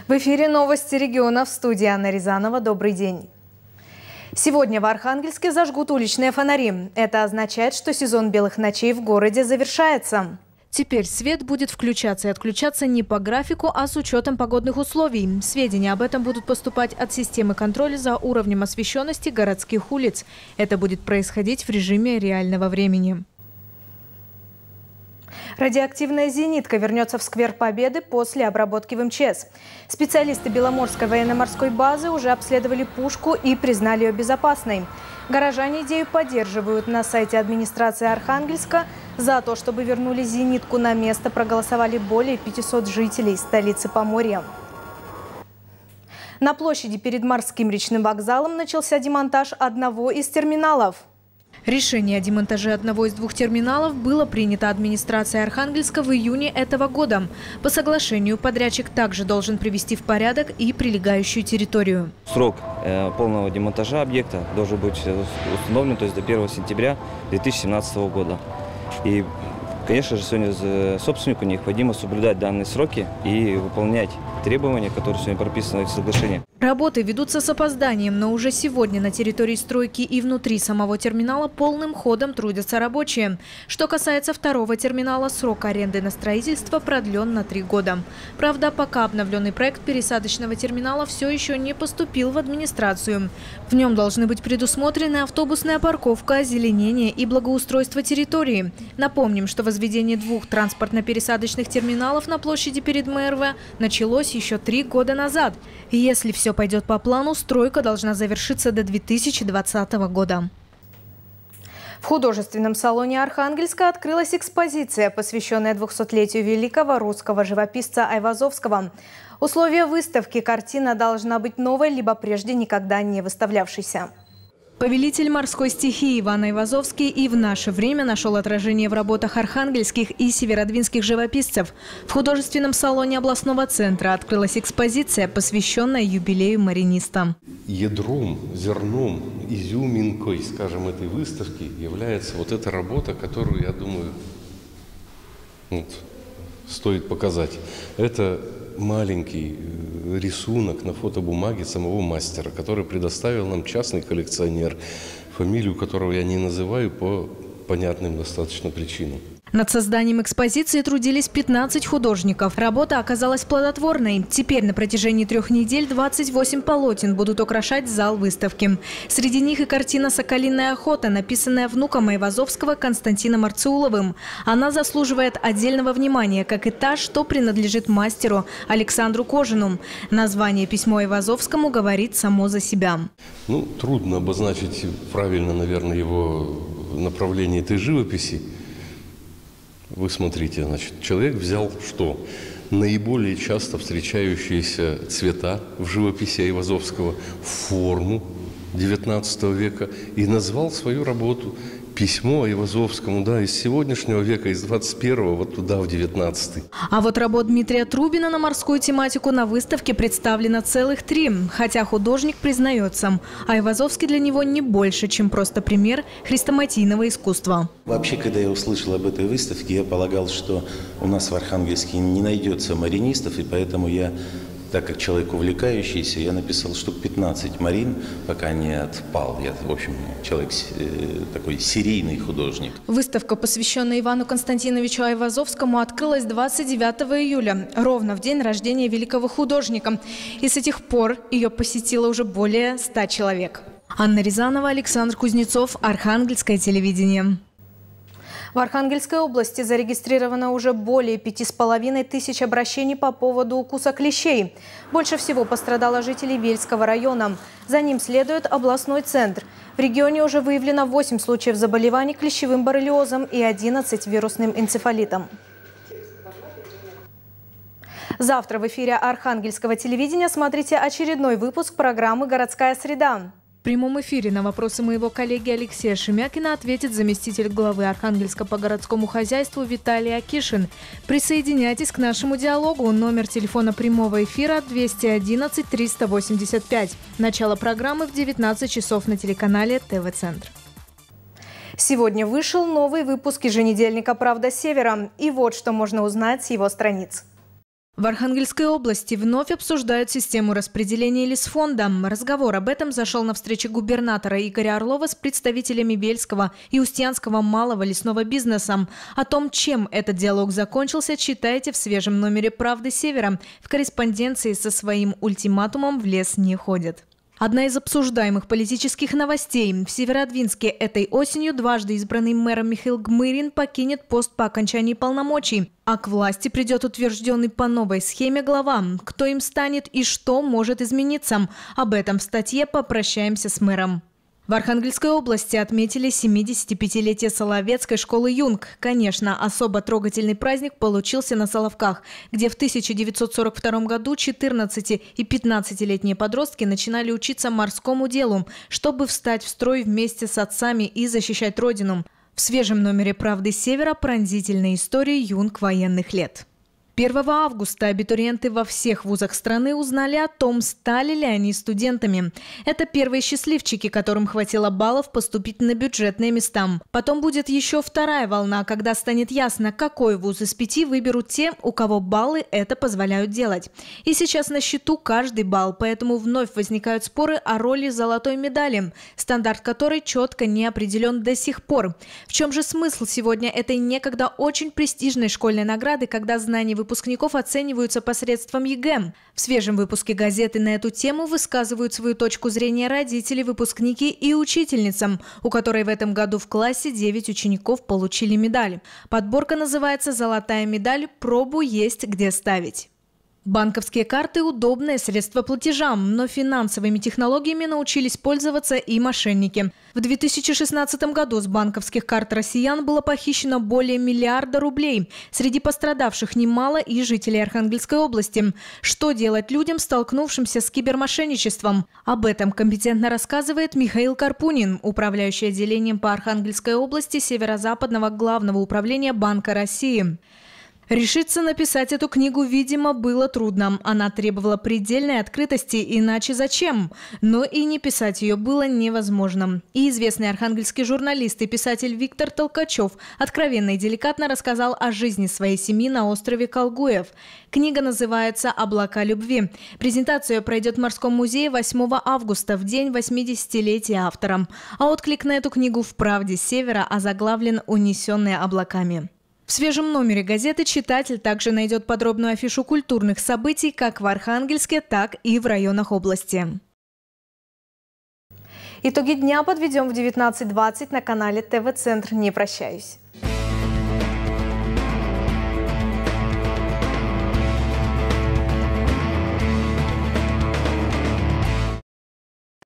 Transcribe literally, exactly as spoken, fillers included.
В эфире новости региона, в студии Анна Рязанова. Добрый день. Сегодня в Архангельске зажгут уличные фонари. Это означает, что сезон белых ночей в городе завершается. Теперь свет будет включаться и отключаться не по графику, а с учетом погодных условий. Сведения об этом будут поступать от системы контроля за уровнем освещенности городских улиц. Это будет происходить в режиме реального времени. Радиоактивная зенитка вернется в сквер Победы после обработки в эм че эс. Специалисты Беломорской военно-морской базы уже обследовали пушку и признали ее безопасной. Горожане идею поддерживают. На сайте администрации Архангельска за то, чтобы вернули зенитку на место, проголосовали более пятисот жителей столицы Поморья. На площади перед морским речным вокзалом начался демонтаж одного из терминалов. Решение о демонтаже одного из двух терминалов было принято администрацией Архангельска в июне этого года. По соглашению подрядчик также должен привести в порядок и прилегающую территорию. Срок э, полного демонтажа объекта должен быть установлен, то есть до первого сентября две тысячи семнадцатого года. И, конечно же, сегодня собственнику необходимо соблюдать данные сроки и выполнять требования, которые сегодня прописаны в соглашении. Работы ведутся с опозданием, но уже сегодня на территории стройки и внутри самого терминала полным ходом трудятся рабочие. Что касается второго терминала, срок аренды на строительство продлен на три года. Правда, пока обновленный проект пересадочного терминала все еще не поступил в администрацию. В нем должны быть предусмотрены автобусная парковка, озеленение и благоустройство территории. Напомним, что возведение двух транспортно-пересадочных терминалов на площади перед эм эр вэ началось еще три года назад. И если все пойдет по плану, стройка должна завершиться до две тысячи двадцатого года. В художественном салоне Архангельска открылась экспозиция, посвященная двухсотлетию великого русского живописца Айвазовского. Условия выставки: картина должна быть новой, либо прежде никогда не выставлявшейся. Повелитель морской стихии Иван Айвазовский и в наше время нашел отражение в работах архангельских и северодвинских живописцев. В художественном салоне областного центра открылась экспозиция, посвященная юбилею мариниста. Ядром, зерном, изюминкой, скажем, этой выставки является вот эта работа, которую, я думаю, вот, стоит показать. Это маленький рисунок на фотобумаге самого мастера, который предоставил нам частный коллекционер, фамилию которого я не называю по понятным достаточно причинам. Над созданием экспозиции трудились пятнадцать художников. Работа оказалась плодотворной. Теперь на протяжении трех недель двадцать восемь полотен будут украшать зал выставки. Среди них и картина «Соколиная охота», написанная внуком Айвазовского Константином Арцеуловым. Она заслуживает отдельного внимания, как и та, что принадлежит мастеру Александру Кожину. Название письмо Айвазовскому говорит само за себя. Ну, трудно обозначить правильно, наверное, его направление этой живописи. Вы смотрите, значит, человек взял что? Наиболее часто встречающиеся цвета в живописи Айвазовского, форму девятнадцатого века и назвал свою работу «Письмо Айвазовскому», да, из сегодняшнего века, из двадцать первого, вот туда, в девятнадцатый. А вот работ Дмитрия Трубина на морскую тематику на выставке представлено целых три. Хотя художник признается, Айвазовский для него не больше, чем просто пример хрестоматийного искусства. Вообще, когда я услышал об этой выставке, я полагал, что у нас в Архангельске не найдется маринистов, и поэтому я, так как человек увлекающийся, я написал штук пятнадцать марин, пока не отпал. Я, в общем, человек э, такой серийный художник. Выставка, посвященная Ивану Константиновичу Айвазовскому, открылась двадцать девятого июля, ровно в день рождения великого художника. И с тех пор ее посетило уже более ста человек. Анна Рязанова, Александр Кузнецов, Архангельское телевидение. В Архангельской области зарегистрировано уже более пяти с половиной тысяч обращений по поводу укуса клещей. Больше всего пострадало жителей Вельского района. За ним следует областной центр. В регионе уже выявлено восемь случаев заболеваний клещевым боррелиозом и одиннадцать вирусным энцефалитом. Завтра в эфире Архангельского телевидения смотрите очередной выпуск программы «Городская среда». В прямом эфире на вопросы моего коллеги Алексея Шемякина ответит заместитель главы Архангельска по городскому хозяйству Виталий Акишин. Присоединяйтесь к нашему диалогу. Номер телефона прямого эфира двести одиннадцать триста восемьдесят пять. Начало программы в девятнадцать часов на телеканале ТВ-центр. Сегодня вышел новый выпуск еженедельника «Правда Севера». И вот что можно узнать с его страниц. В Архангельской области вновь обсуждают систему распределения лесфонда. Разговор об этом зашел на встрече губернатора Игоря Орлова с представителями Бельского и Устьянского малого лесного бизнеса. О том, чем этот диалог закончился, читайте в свежем номере «Правды Севера». В корреспонденции со своим ультиматумом в лес не ходят. Одна из обсуждаемых политических новостей. В Северодвинске этой осенью дважды избранный мэром Михаил Гмырин покинет пост по окончании полномочий, а к власти придет утвержденный по новой схеме глава. Кто им станет и что может измениться? Об этом в статье «Попрощаемся с мэром». В Архангельской области отметили семидесятипятилетие Соловецкой школы «Юнг». Конечно, особо трогательный праздник получился на Соловках, где в тысяча девятьсот сорок втором году четырнадцати- и пятнадцатилетние подростки начинали учиться морскому делу, чтобы встать в строй вместе с отцами и защищать родину. В свежем номере «Правды Севера» пронзительная история «Юнг военных лет». первого августа абитуриенты во всех вузах страны узнали о том, стали ли они студентами. Это первые счастливчики, которым хватило баллов поступить на бюджетные места. Потом будет еще вторая волна, когда станет ясно, какой вуз из пяти выберут те, у кого баллы это позволяют делать. И сейчас на счету каждый балл, поэтому вновь возникают споры о роли золотой медали, стандарт которой четко не определен до сих пор. В чем же смысл сегодня этой некогда очень престижной школьной награды, когда знания выпускников выпускников оцениваются посредством ЕГЭ. В свежем выпуске газеты на эту тему высказывают свою точку зрения родители, выпускники и учительница, у которой в этом году в классе девять учеников получили медаль. Подборка называется «Золотая медаль. Пробу есть где ставить». Банковские карты – удобное средство платежа, но финансовыми технологиями научились пользоваться и мошенники. В две тысячи шестнадцатом году с банковских карт россиян было похищено более миллиарда рублей. Среди пострадавших немало и жителей Архангельской области. Что делать людям, столкнувшимся с кибермошенничеством? Об этом компетентно рассказывает Михаил Карпунин, управляющий отделением по Архангельской области Северо-Западного главного управления Банка России. Решиться написать эту книгу, видимо, было трудно. Она требовала предельной открытости, иначе зачем? Но и не писать ее было невозможно. И известный архангельский журналист и писатель Виктор Толкачев откровенно и деликатно рассказал о жизни своей семьи на острове Колгуев. Книга называется «Облака любви». Презентация пройдет в Морском музее восьмого августа, в день восьмидесятилетия автора. А отклик на эту книгу в «Правде Севера» озаглавлен «Унесенные облаками». В свежем номере газеты читатель также найдет подробную афишу культурных событий как в Архангельске, так и в районах области. Итоги дня подведем в девятнадцать двадцать на канале ТВ-центр. Не прощаюсь.